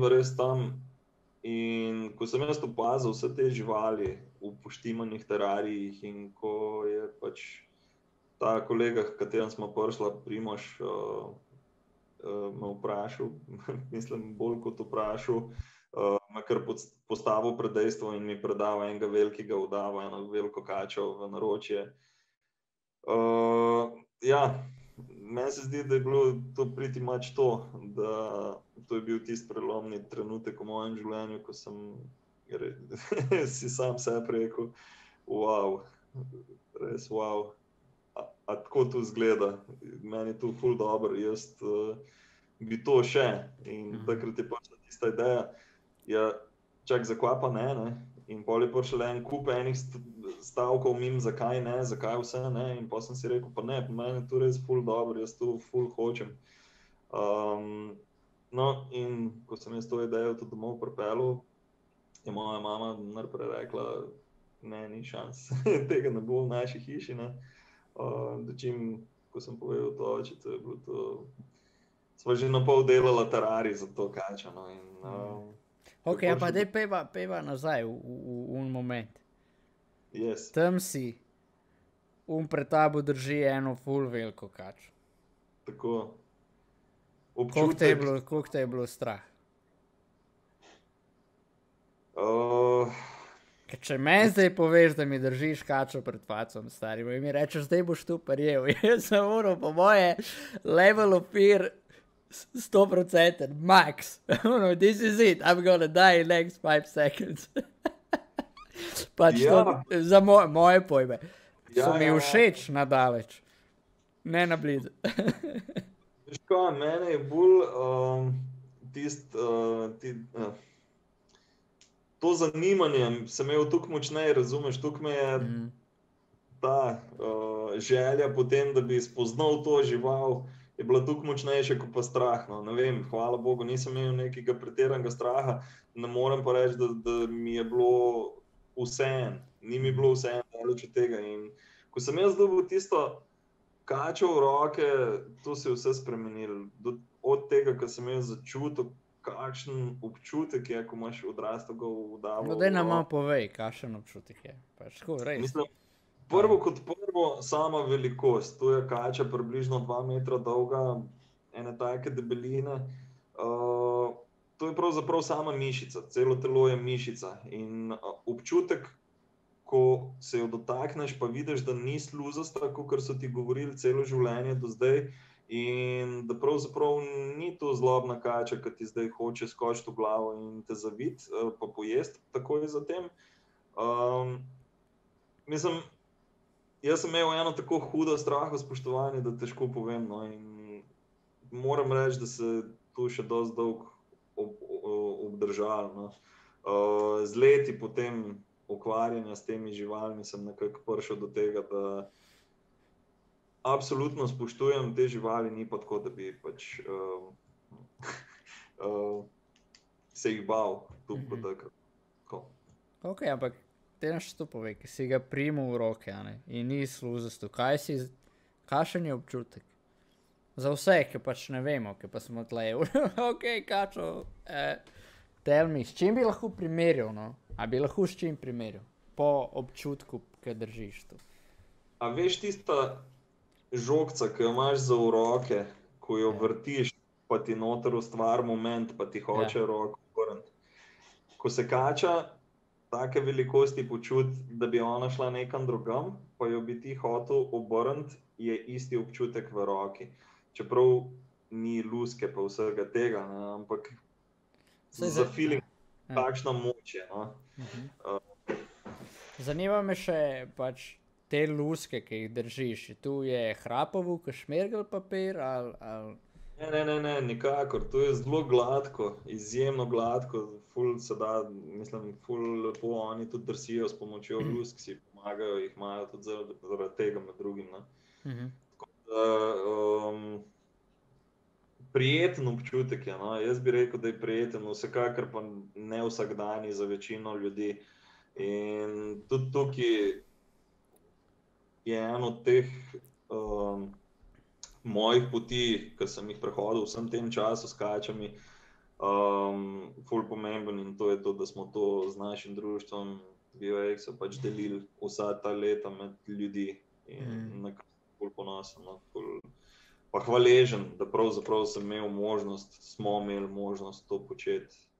midva res tam in ko sem jaz opazil vse te živali v poštimanih terarijih in ko je pač ta kolega, k katerem smo prišla, Primož, me vprašal, mislim bolj kot vprašal, me kar postavil pred dejstvo in mi predal enega velikega udava, eno veliko kačo v naročje. Ja, meni se zdi, da je bilo to pretty much to, da to je bil tisti prelomni trenutek v mojem življenju, ko sem si sam sebi rekel, wow, res wow, a tako to izgleda, meni je to ful dobro, jaz bi to še in takrat je prišla tista ideja, ja, čak zakaj pa ne, in pol je prišel en kup enih stavkov mimo, zakaj ne, zakaj vse ne, in pa sem si rekel, pa ne, po meni je to res ful dobro, jaz to ful hočem. No, in ko sem jaz to idejo tudi domov pripeljal, je moja mama najprej rekla, ne, ni šans, tega ne bo v naši hiši, ne. Dočim, ko sem povedal to oči, to je bilo to, sva že napol delala terarij za to kačo, no, in Ok, pa daj pejva nazaj v moment. Yes. Tam si, pred tabo drži eno ful veliko kačo. Tako. Koliko te je bilo strah? Če meni zdaj poveš, da mi držiš kačo pred facom, stari, in mi rečeš, zdaj boš tu prijel, jaz sem moral po moje level of fear 100%, max. This is it, I'm gonna die in next 5 seconds. Pač to, za moje pojme. So mi všeč nadaleč, ne na blizu. Veš kaj, mene je bolj to zanimanje sem imel toliko močneje, razumeš, toliko me je ta želja potem, da bi spoznal to žival, je bila toliko močnejša kot pa strah, no, ne vem, hvala Bogu, nisem imel nekega pretiranega straha, ne morem pa reči, da mi je bilo vseeno, ni mi bilo vseeno daleč od tega in ko sem jaz dobil tisto kačo v roke, to se je vse spremenilo, od tega, ko sem jaz začutil, kakšen občutek je, ko imaš odraslega udava. No, daj nam malo povej, kakšen občutek je. Pač tako, res. Mislim, prvo kot prvo, sama velikost. To je kača približno 2 metra dolga, ene take debeline. To je pravzaprav sama mišica, celo telo je mišica. In občutek, ko se jo dotakneš, pa vidiš, da ni sluzasta, kakor so ti govorili celo življenje do zdaj, in da pravzaprav ni to zlobna kača, ki ti zdaj hoče skočiti v glavo in te zaviti, pa pojesti takoj zatem. Mislim, jaz sem imel eno tako hudo strahospoštovanje, da težko povem, no, in moram reči, da se tu še dosti dolgo obdržalo, no. Z leti potem ukvarjanja s temi živalmi sem nekako prišel do tega, da absolutno spoštujem te živali, ni pa tako, da bi pač se jih bal, tu pa tako. Ok, ampak te naš to povej, ki si ga primal v roke, in ni sluzasto, kakšen je občutek? Za vse, ki pač ne vemo, ki pa smo tle, ok, kačo, tell me, s čim bi lahko primerjal, no? A bi lahko s čim primerjal? Po občutku, ki držiš tu. A veš tista žogca, ki jo imaš za v roke, ko jo vrtiš, pa ti noter ustvari moment, pa ti hoče roko obrniti. Ko se kača take velikosti počuti, da bi ona šla nekam drugam, pa jo bi ti hotel obrniti, je isti občutek v roki. Čeprav ni luske pa vsega tega, ne, ampak za feeling takšna moč je, no. Zanima me še pač te luske, ki jih držiš, tu je hrapovo, ko šmergelj papir, ali... Ne, nikakor, to je zelo gladko, izjemno gladko, ful se da, mislim, ful lepo oni tudi drsijo s pomočjo lusk, si pomagajo, jih imajo tudi zaradi tega med drugim, ne. Tako da, prijeten občutek je, no, jaz bi rekel, da je prijeten, vsekakor pa ne vsakdanji za večino ljudi. In tudi tukaj je eno od teh mojih poti, ki sem jih prehodil vsem tem času s kačami, ful pomemben in to je to, da smo to z našim društvom VOX pač delili vsa ta leta med ljudi in na kar sem ful ponosen, no, ful pa hvaležen, da pravzaprav smo imeli možnost to početi.